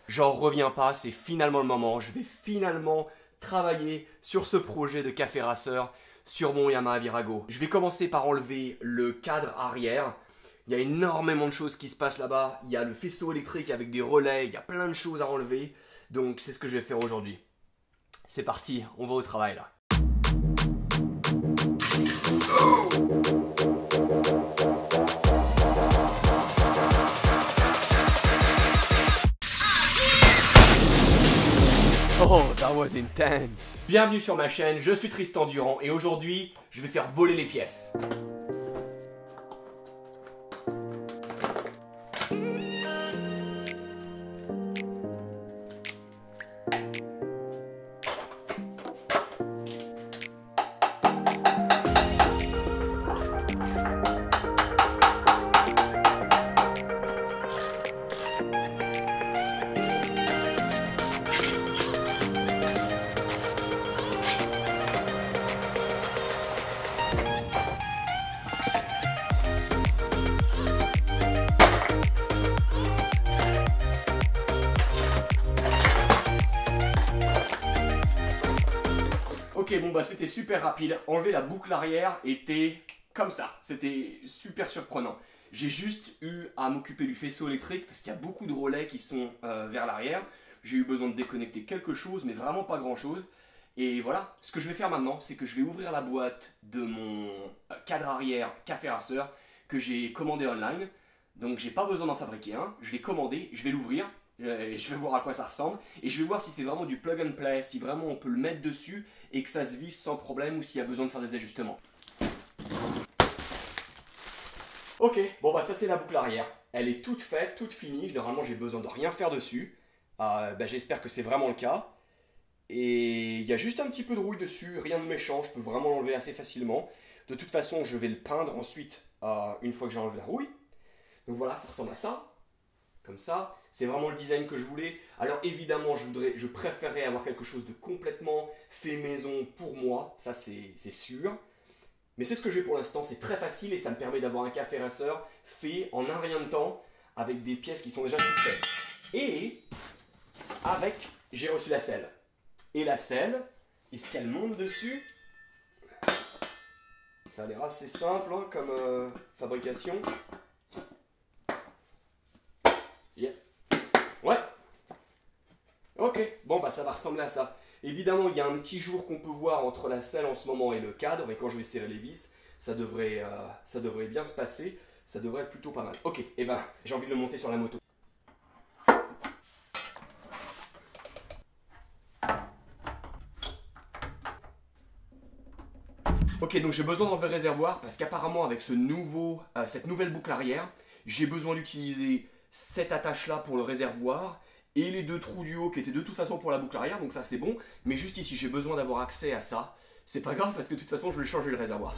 J'en reviens pas, c'est finalement le moment. Je vais finalement travailler sur ce projet de café rasseur sur mon Yamaha Virago. Je vais commencer par enlever le cadre arrière. Il y a énormément de choses qui se passent là-bas. Il y a le faisceau électrique avec des relais, il y a plein de choses à enlever. Donc c'est ce que je vais faire aujourd'hui. C'est parti, on va au travail là. Oh, that was intense! Bienvenue sur ma chaîne, je suis Tristan Durand et aujourd'hui, je vais faire voler les pièces. Ok, bon bah c'était super rapide. Enlever la boucle arrière était comme ça. C'était super surprenant. J'ai juste eu à m'occuper du faisceau électrique parce qu'il y a beaucoup de relais qui sont vers l'arrière. J'ai eu besoin de déconnecter quelque chose, mais vraiment pas grand chose. Et voilà, ce que je vais faire maintenant, c'est que je vais ouvrir la boîte de mon cadre arrière café rasseur que j'ai commandé online. Donc j'ai pas besoin d'en fabriquer un. Je l'ai commandé, je vais l'ouvrir. Je vais voir à quoi ça ressemble et je vais voir si c'est vraiment du plug and play, si vraiment on peut le mettre dessus et que ça se visse sans problème ou s'il y a besoin de faire des ajustements. Ok, bon bah ça c'est la boucle arrière. Elle est toute faite, toute finie. Normalement j'ai besoin de rien faire dessus. J'espère que c'est vraiment le cas. Et il y a juste un petit peu de rouille dessus, rien de méchant, je peux vraiment l'enlever assez facilement. De toute façon je vais le peindre ensuite une fois que j'ai enlevé la rouille. Donc voilà, ça ressemble à ça. Comme ça, c'est vraiment le design que je voulais. Alors évidemment, je préférerais avoir quelque chose de complètement fait maison pour moi, ça c'est sûr. Mais c'est ce que j'ai pour l'instant, c'est très facile et ça me permet d'avoir un café rasseur fait en un rien de temps avec des pièces qui sont déjà toutes faites. Et j'ai reçu la selle. Et la selle, est-ce qu'elle monte dessus? Ça a l'air assez simple hein, comme fabrication. Ouais. Ok, bon bah ça va ressembler à ça. Évidemment, il y a un petit jour qu'on peut voir entre la selle en ce moment et le cadre, et quand je vais serrer les vis, ça devrait bien se passer. Ça devrait être plutôt pas mal. Ok, et ben j'ai envie de le monter sur la moto. Ok, donc j'ai besoin d'enlever le réservoir parce qu'apparemment avec cette nouvelle boucle arrière, j'ai besoin d'utiliser cette attache-là pour le réservoir et les deux trous du haut qui étaient de toute façon pour la boucle arrière, donc ça c'est bon. Mais juste ici, j'ai besoin d'avoir accès à ça. C'est pas grave parce que de toute façon, je vais changer le réservoir.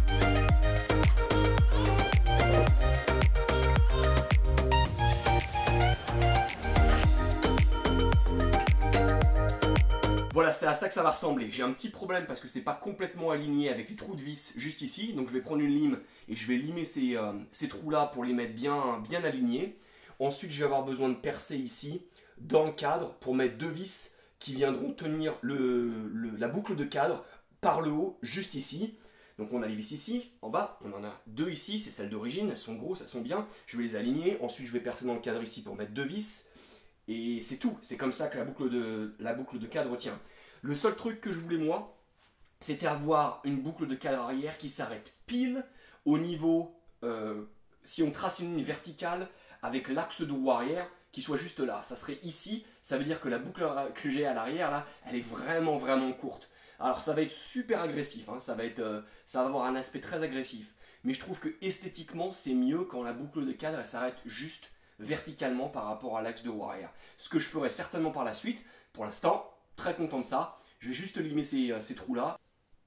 Voilà, c'est à ça que ça va ressembler. J'ai un petit problème parce que c'est pas complètement aligné avec les trous de vis juste ici. Donc je vais prendre une lime et je vais limer ces trous-là pour les mettre bien alignés. Ensuite, je vais avoir besoin de percer ici, dans le cadre, pour mettre deux vis qui viendront tenir la boucle de cadre par le haut, juste ici. Donc on a les vis ici, en bas, on en a deux ici, c'est celles d'origine, elles sont grosses, elles sont bien. Je vais les aligner, ensuite je vais percer dans le cadre ici pour mettre deux vis. Et c'est tout, c'est comme ça que la boucle de cadre tient. Le seul truc que je voulais moi, c'était avoir une boucle de cadre arrière qui s'arrête pile au niveau, si on trace une ligne verticale, avec l'axe de roue arrière qui soit juste là. Ça serait ici, ça veut dire que la boucle que j'ai à l'arrière là, elle est vraiment courte. Alors ça va être super agressif, hein. Ça va avoir un aspect très agressif. Mais je trouve que esthétiquement c'est mieux quand la boucle de cadre elle s'arrête juste verticalement par rapport à l'axe de roue arrière. Ce que je ferai certainement par la suite. Pour l'instant, très content de ça. Je vais juste limer ces trous là.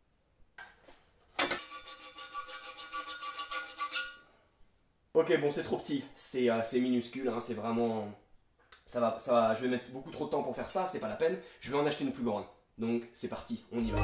Ok, bon c'est trop petit, c'est minuscule, hein, c'est vraiment... je vais mettre beaucoup trop de temps pour faire ça, c'est pas la peine. Je vais en acheter une plus grande. Donc c'est parti, on y va.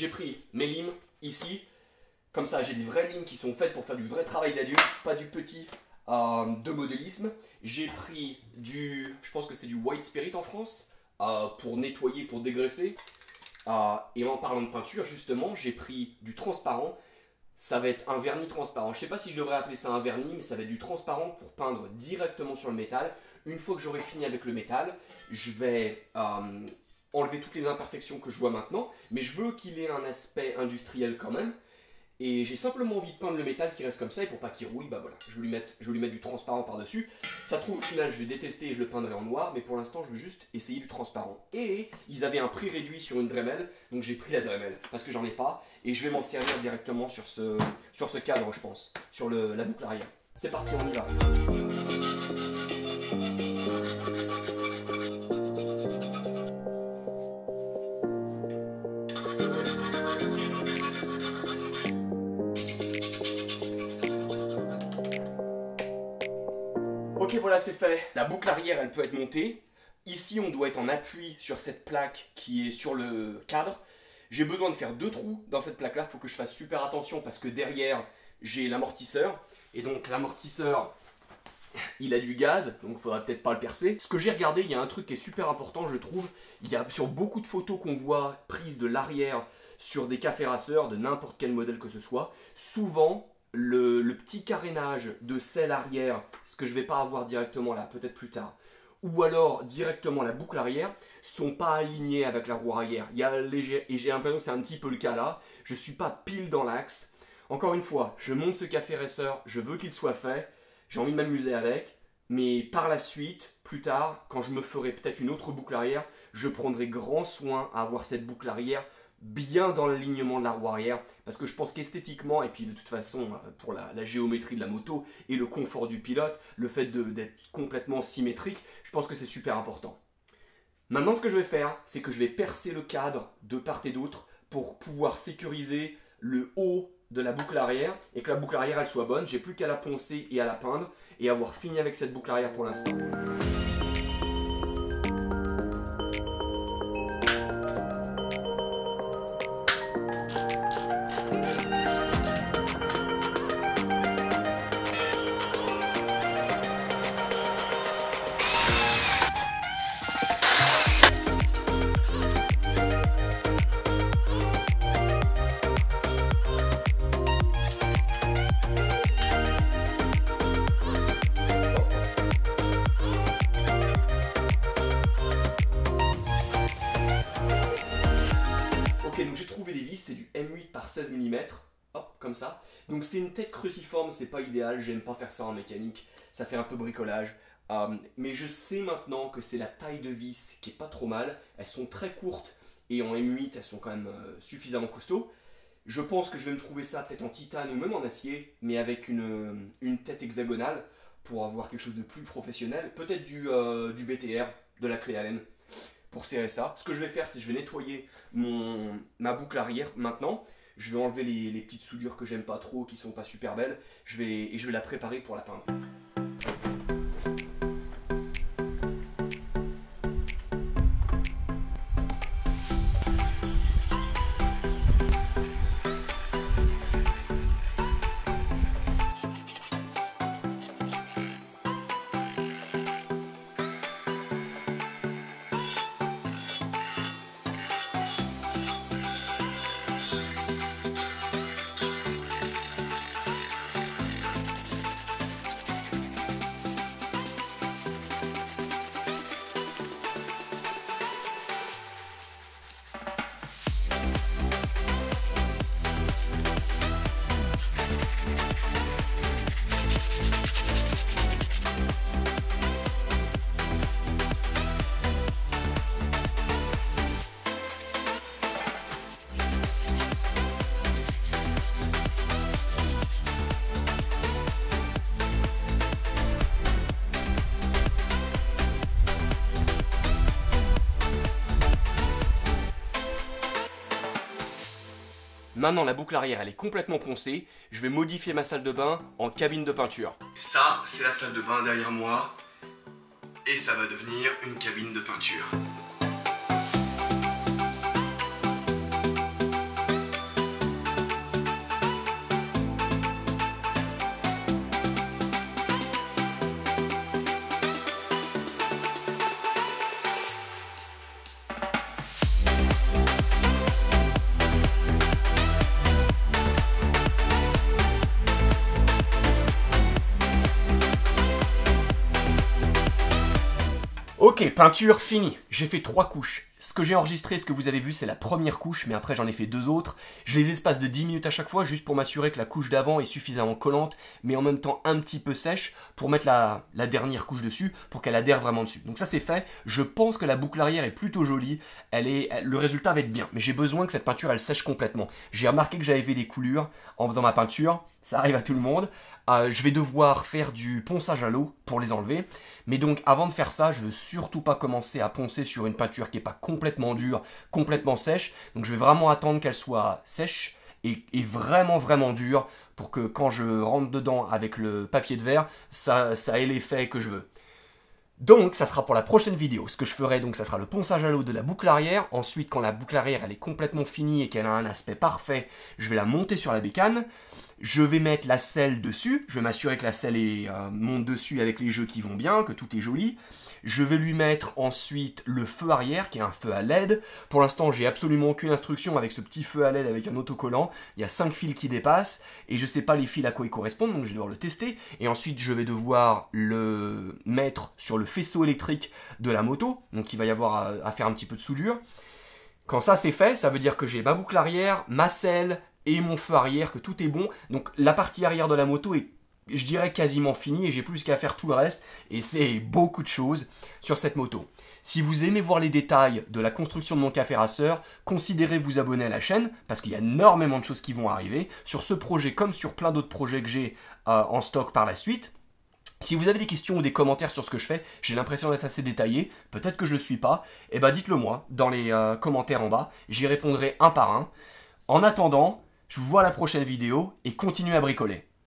j'ai pris mes limes ici. Comme ça, j'ai des vraies limes qui sont faites pour faire du vrai travail d'adulte, pas du petit de modélisme. J'ai pris je pense que c'est du White Spirit en France, pour nettoyer, pour dégraisser. Et en parlant de peinture, justement, j'ai pris du transparent. Ça va être un vernis transparent. Je ne sais pas si je devrais appeler ça un vernis, mais ça va être du transparent pour peindre directement sur le métal. Une fois que j'aurai fini avec le métal, je vais enlever toutes les imperfections que je vois maintenant, mais je veux qu'il ait un aspect industriel quand même. Et j'ai simplement envie de peindre le métal qui reste comme ça, et pour pas qu'il rouille, bah voilà, je vais lui mettre du transparent par-dessus. Ça se trouve, au final, je vais détester et je le peindrai en noir, mais pour l'instant, je veux juste essayer du transparent. Et ils avaient un prix réduit sur une Dremel, donc j'ai pris la Dremel, parce que j'en ai pas, et je vais m'en servir directement sur ce cadre, je pense, sur la boucle arrière. C'est parti, on y va. Ok, voilà, c'est fait. La boucle arrière, elle peut être montée. Ici, on doit être en appui sur cette plaque qui est sur le cadre. J'ai besoin de faire 2 trous dans cette plaque-là. Il faut que je fasse super attention parce que derrière, j'ai l'amortisseur. Et donc, l'amortisseur, il a du gaz, donc il faudra peut-être pas le percer. Ce que j'ai regardé, il y a un truc qui est super important, je trouve. Il y a sur beaucoup de photos qu'on voit prises de l'arrière sur des cafés raceurs, de n'importe quel modèle que ce soit, souvent, le petit carénage de selle arrière, ce que je ne vais pas avoir directement là, peut-être plus tard, ou alors directement la boucle arrière, sont pas alignés avec la roue arrière. Il y a léger, et j'ai l'impression que c'est un petit peu le cas là. Je suis pas pile dans l'axe. Encore une fois, je monte ce café racer, je veux qu'il soit fait, j'ai envie de m'amuser avec, mais par la suite, plus tard, quand je me ferai peut-être une autre boucle arrière, je prendrai grand soin à avoir cette boucle arrière bien dans l'alignement de la roue arrière, parce que je pense qu'esthétiquement, et puis de toute façon pour la géométrie de la moto et le confort du pilote, le fait d'être complètement symétrique, je pense que c'est super important. Maintenant, ce que je vais faire, c'est que je vais percer le cadre de part et d'autre pour pouvoir sécuriser le haut de la boucle arrière et que la boucle arrière elle soit bonne. J'ai plus qu'à la poncer et à la peindre et avoir fini avec cette boucle arrière pour l'instant. Ok, donc j'ai trouvé des vis, c'est du M8 par 16 mm, hop, comme ça. Donc c'est une tête cruciforme, c'est pas idéal, j'aime pas faire ça en mécanique, ça fait un peu bricolage. Mais je sais maintenant que c'est la taille de vis qui est pas trop mal, elles sont très courtes et en M8 elles sont quand même suffisamment costauds. Je pense que je vais me trouver ça peut-être en titane ou même en acier, mais avec une tête hexagonale pour avoir quelque chose de plus professionnel. Peut-être du BTR, de la clé Allen, pour serrer ça. Ce que je vais faire, c'est que je vais nettoyer ma boucle arrière maintenant. Je vais enlever les petites soudures que j'aime pas trop, qui sont pas super belles. Et je vais la préparer pour la peindre. Maintenant, la boucle arrière, elle est complètement poncée. Je vais modifier ma salle de bain en cabine de peinture. Ça, c'est la salle de bain derrière moi. Et ça va devenir une cabine de peinture. Ok, peinture finie. J'ai fait 3 couches. Ce que j'ai enregistré, ce que vous avez vu, c'est la première couche, mais après j'en ai fait 2 autres. Je les espace de 10 minutes à chaque fois, juste pour m'assurer que la couche d'avant est suffisamment collante, mais en même temps un petit peu sèche, pour mettre la dernière couche dessus, pour qu'elle adhère vraiment dessus. Donc ça c'est fait. Je pense que la boucle arrière est plutôt jolie. Le résultat va être bien, mais j'ai besoin que cette peinture elle sèche complètement. J'ai remarqué que j'avais fait des coulures en faisant ma peinture. Ça arrive à tout le monde. Je vais devoir faire du ponçage à l'eau pour les enlever. Mais donc avant de faire ça, je ne veux surtout pas commencer à poncer sur une peinture qui n'est pas complètement dure, complètement sèche. Donc je vais vraiment attendre qu'elle soit sèche et vraiment vraiment dure pour que quand je rentre dedans avec le papier de verre, ça ait l'effet que je veux. Donc ça sera pour la prochaine vidéo. Ce que je ferai donc ça sera le ponçage à l'eau de la boucle arrière. Ensuite quand la boucle arrière elle est complètement finie et qu'elle a un aspect parfait, je vais la monter sur la bécane. Je vais mettre la selle dessus, je vais m'assurer que la selle monte dessus avec les jeux qui vont bien, que tout est joli. Je vais lui mettre ensuite le feu arrière, qui est un feu à LED. Pour l'instant, j'ai absolument aucune instruction avec ce petit feu à LED avec un autocollant. Il y a 5 fils qui dépassent, et je ne sais pas les fils à quoi ils correspondent, donc je vais devoir le tester. Et ensuite, je vais devoir le mettre sur le faisceau électrique de la moto, donc il va y avoir à faire un petit peu de soudure. Quand ça c'est fait, ça veut dire que j'ai ma boucle arrière, ma selle, et mon feu arrière, que tout est bon. Donc la partie arrière de la moto est, je dirais, quasiment finie et j'ai plus qu'à faire tout le reste. Et c'est beaucoup de choses sur cette moto. Si vous aimez voir les détails de la construction de mon café rasseur, considérez vous abonner à la chaîne parce qu'il y a énormément de choses qui vont arriver sur ce projet comme sur plein d'autres projets que j'ai en stock par la suite. Si vous avez des questions ou des commentaires sur ce que je fais, j'ai l'impression d'être assez détaillé, peut-être que je ne le suis pas, et ben dites-le moi dans les commentaires en bas, j'y répondrai un par un. En attendant, je vous vois à la prochaine vidéo et continuez à bricoler.